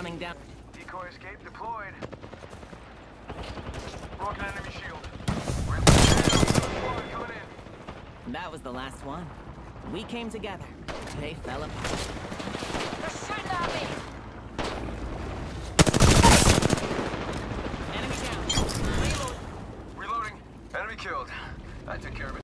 coming down. Decoy escape deployed. Broken enemy shield. We're in the squad coming in. That was the last one. We came together. They fell apart. They're shooting at me! Enemy down. Reload. Reloading. Enemy killed. I took care of it.